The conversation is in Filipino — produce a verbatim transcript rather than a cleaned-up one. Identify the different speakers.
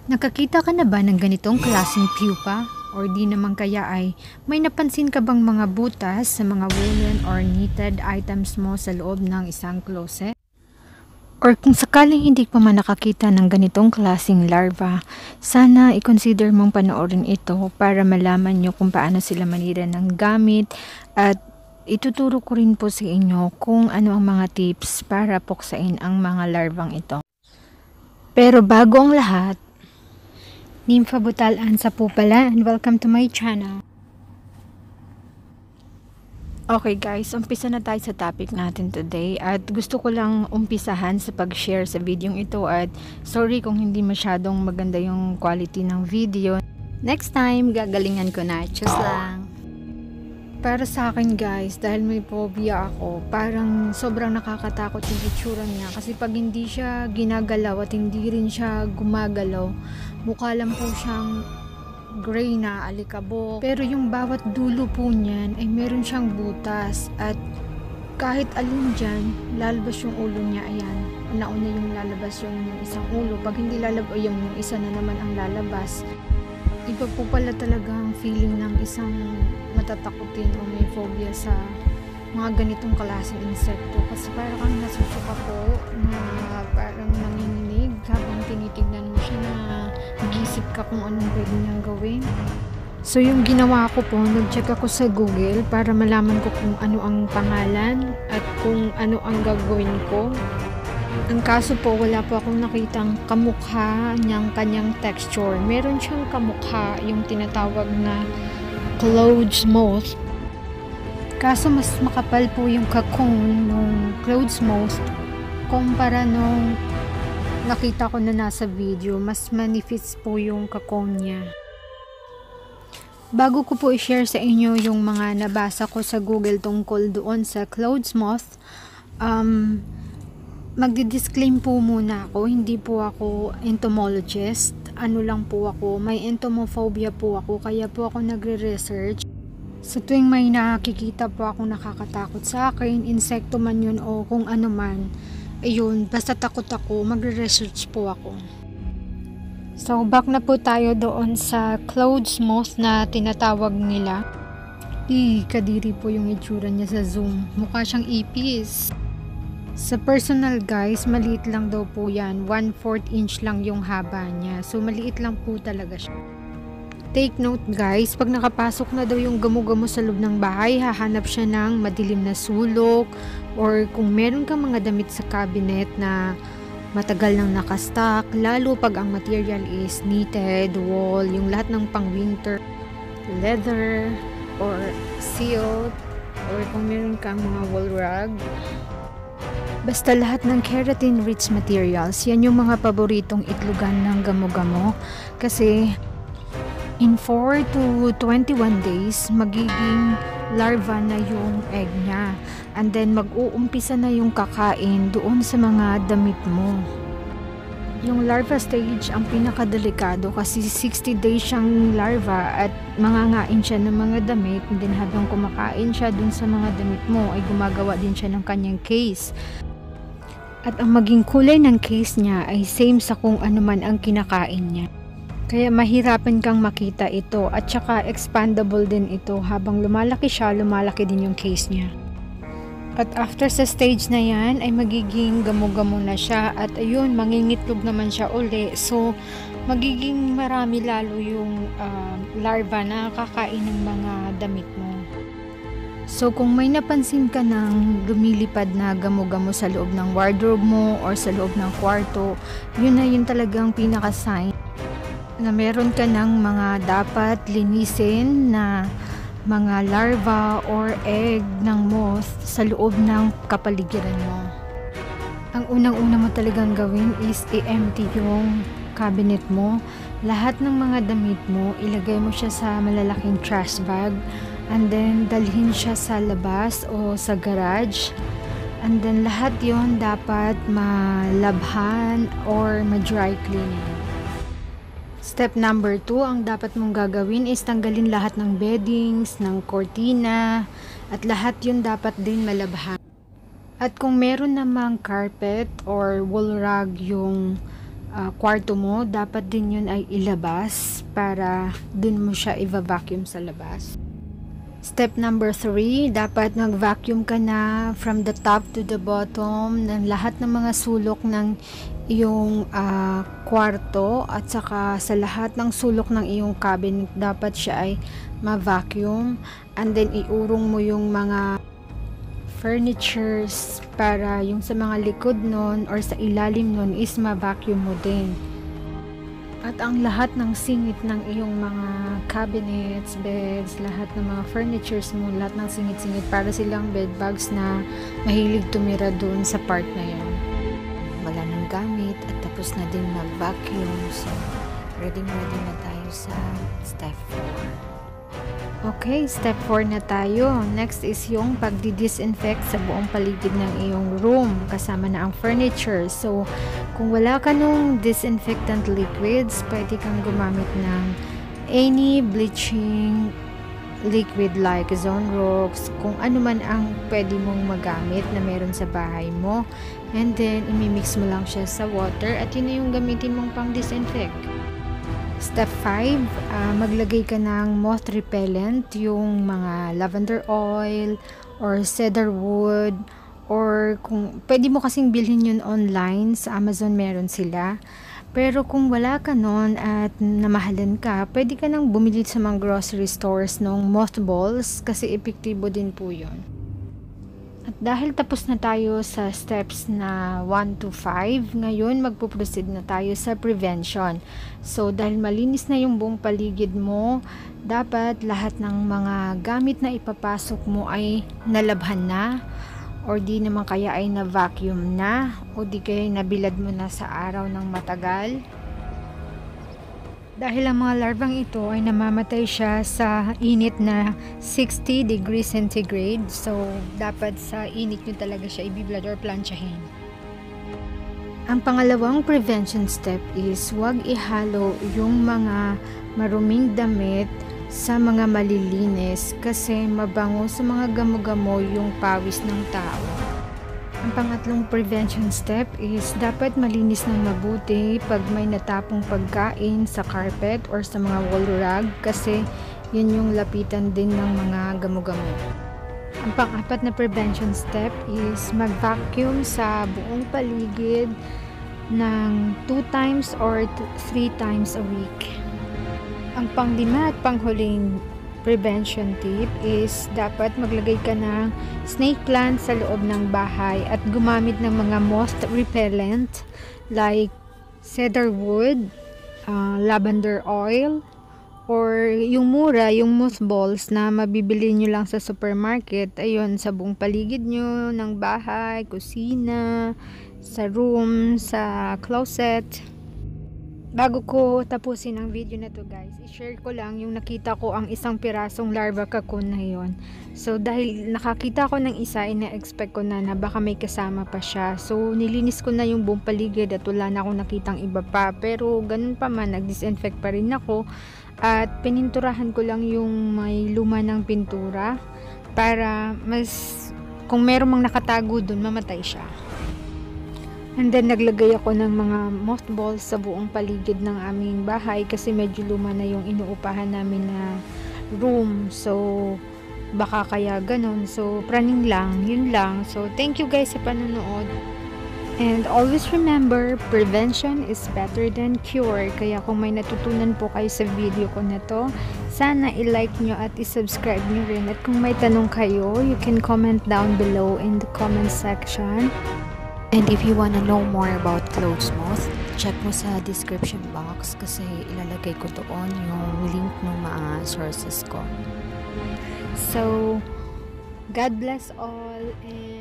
Speaker 1: Nakakita ka na ba ng ganitong klaseng pupa? Or di naman kaya ay may napansin ka bang mga butas sa mga woolen or knitted items mo sa loob ng isang closet? Or kung sakaling hindi pa man nakakita ng ganitong klaseng larva, sana i-consider mong panoorin ito para malaman nyo kung paano sila manira ng gamit at ituturo ko rin po sa inyo kung ano ang mga tips para puksain ang mga larvang ito. Pero bago ang lahat, Nympha Butalan sa po pala and welcome to my channel. Okay guys, umpisa na tayo sa topic natin today at gusto ko lang umpisahan sa pag-share sa video ito at sorry kung hindi masyadong maganda yung quality ng video. Next time, gagalingan ko na. Just lang. Para sa akin guys, dahil may phobia ako, parang sobrang nakakatakot yung itsura niya kasi pag hindi siya ginagalaw at hindi rin siya gumagalaw, mukha lang po siyang gray na alikabok. Pero yung bawat dulo po niyan ay meron siyang butas at kahit alin dyan, lalabas yung ulo niya. Ayan, nauna yung lalabas yung isang ulo. Pag hindi lalabas, yung isa na naman ang lalabas. Iba po pala talaga ang feeling ng isang matatakutin o may phobia sa mga ganitong klaseng insekto. Kasi parang kang nasusuka po na parang nanginginig habang tinitignan mo siya na nag-iisip ka kung anong pwede niyang gawin. So yung ginawa ko po, nag-check ako sa Google para malaman ko kung ano ang pangalan at kung ano ang gagawin ko. Ang kaso po, wala po akong nakitang kamukha niyang kanyang texture. Meron siyang kamukha yung tinatawag na clothes moth. Kaso mas makapal po yung cocoon ng clothes moth kumpara nung nakita ko na nasa video. Mas manifest po yung cocoon niya. Bago ko po i-share sa inyo yung mga nabasa ko sa Google tungkol doon sa clothes moth, um, magdi-disclaim po muna ako, hindi po ako entomologist, ano lang po ako, may entomophobia po ako, kaya po ako nagre-research. Sa tuwing may nakikita po ako nakakatakot sa akin, insekto man yun o kung ano man, ayun, basta takot ako, magre-research po ako. So, back na po tayo doon sa clothes moth na tinatawag nila. Ih, kadiri po yung itsura niya sa zoom, mukha siyang ipis. Sa personal guys, maliit lang daw po yan. one fourth inch lang yung haba niya. So, maliit lang po talaga siya. Take note guys, pag nakapasok na daw yung gamo-gamo sa loob ng bahay, hahanap siya ng madilim na sulok or kung meron kang mga damit sa cabinet na matagal nang nakastock, lalo pag ang material is knitted, wool, yung lahat ng pang-winter, leather, or silk, or kung meron kang mga wool rug. Basta lahat ng keratin-rich materials, yan yung mga paboritong itlogan ng gamo-gamo. Kasi in four to twenty-one days, magiging larva na yung egg niya. And then mag-uumpisa na yung kakain doon sa mga damit mo. Yung larva stage ang pinakadelikado kasi sixty days siyang larva at mangangain siya ng mga damit. And then habang kumakain siya doon sa mga damit mo, ay gumagawa din siya ng kanyang case. At ang maging kulay ng case niya ay same sa kung ano man ang kinakain niya. Kaya mahirapan kang makita ito at saka expandable din ito. Habang lumalaki siya, lumalaki din yung case niya. At after sa stage na yan ay magiging gamo-gamo na siya at ayun, mangingitlog naman siya uli. So magiging marami lalo yung uh, larva na kakain ng mga damit mo. So kung may napansin ka ng lumilipad na gamo-gamo sa loob ng wardrobe mo or sa loob ng kwarto, yun na yun talagang pinaka-sign na meron ka ng mga dapat linisin na mga larva or egg ng moth sa loob ng kapaligiran mo. Ang unang-una mo talagang gawin is i-empty yung cabinet mo. Lahat ng mga damit mo, ilagay mo siya sa malalaking trash bag. And then, dalhin siya sa labas o sa garage. And then, lahat yon dapat malabhan or ma-dry cleaning. Step number two, ang dapat mong gagawin is tanggalin lahat ng beddings, ng cortina, at lahat yun dapat din malabhan. At kung meron namang carpet or wool rug yung uh, kwarto mo, dapat din yun ay ilabas para dun mo siya i-vacuum sa labas. Step number three, dapat nag-vacuum ka na from the top to the bottom ng lahat ng mga sulok ng iyong uh, kwarto at saka sa lahat ng sulok ng iyong cabinet dapat siya ay ma-vacuum, and then iurong mo yung mga furnitures para yung sa mga likod nun or sa ilalim nun is ma-vacuum mo din. At ang lahat ng singit ng iyong mga cabinets, beds, lahat ng mga furnitures mo, lahat ng singit-singit para silang bed bugs na mahilig tumira doon sa part na yun. Wala nang gamit at tapos na din mag-vacuum. So, ready ready na tayo sa step four. Okay, step four na tayo. Next is yung pagdi-disinfect sa buong paligid ng iyong room kasama na ang furniture. So, kung wala ka nung disinfectant liquids, pwede kang gumamit ng any bleaching liquid like Zonrox, kung ano man ang pwede mong magamit na meron sa bahay mo. And then, imimix mo lang siya sa water at yun na yung gamitin mong pang disinfect. Step five, uh, maglagay ka ng moth repellent, yung mga lavender oil or cedar wood, or kung pwede mo kasing bilhin yun online, sa Amazon meron sila. Pero kung wala ka nun at namahalan ka, pwede ka nang bumili sa mga grocery stores ng mothballs kasi epektibo din po yun. At dahil tapos na tayo sa steps na one to five, ngayon magpo-proceed na tayo sa prevention. So dahil malinis na yung buong paligid mo, dapat lahat ng mga gamit na ipapasok mo ay nalabhan na, or di naman kaya ay na-vacuum na, o di kaya nabilad mo na sa araw ng matagal. Dahil ang mga larvang ito ay namamatay siya sa init na sixty degrees centigrade. So, dapat sa init nyo talaga siya ibiblad or planchahin. Ang pangalawang prevention step is huwag ihalo yung mga maruming damit sa mga malilinis kasi mabango sa mga gamo-gamo yung pawis ng tao. Ang pangatlong prevention step is dapat malinis ng mabuti pag may natapong pagkain sa carpet or sa mga wall rug kasi yun yung lapitan din ng mga gamo-gamo. Ang pang-apat na prevention step is mag-vacuum sa buong paligid ng two times or three times a week. Ang pang-lima at panghuling prevention tip is dapat maglagay ka ng snake plant sa loob ng bahay at gumamit ng mga moth repellent like cedar wood, uh, lavender oil, or yung mura, yung mothballs na mabibili nyo lang sa supermarket. Ayun, sa buong paligid nyo ng bahay, kusina, sa room, sa closet. Bago ko tapusin ang video na to guys, i-share ko lang yung nakita ko ang isang pirasong larva cocoon na yon. So dahil nakakita ko ng isa, ina-expect ko na na baka may kasama pa siya. So nilinis ko na yung buong paligid at wala na akong nakitang iba pa. Pero ganun pa man, nag-disinfect pa rin ako. At pininturahan ko lang yung may luma ng pintura para mas kung meron mang nakatago dun, mamatay siya. And then naglagay ako ng mga mothballs sa buong paligid ng aming bahay kasi medyo luma na yung inuupahan namin na room. So baka kaya ganun. So praning lang, yun lang. So thank you guys sa panonood. And always remember, prevention is better than cure. Kaya kung may natutunan po kayo sa video ko na to, sana i-like nyo at i-subscribe nyo rin. At kung may tanong kayo, you can comment down below in the comment section.
Speaker 2: And if you wanna know more about clothes moth, check mo sa description box kasi ilalagay ko doon yung link ng mga sources ko.
Speaker 1: So, God bless all and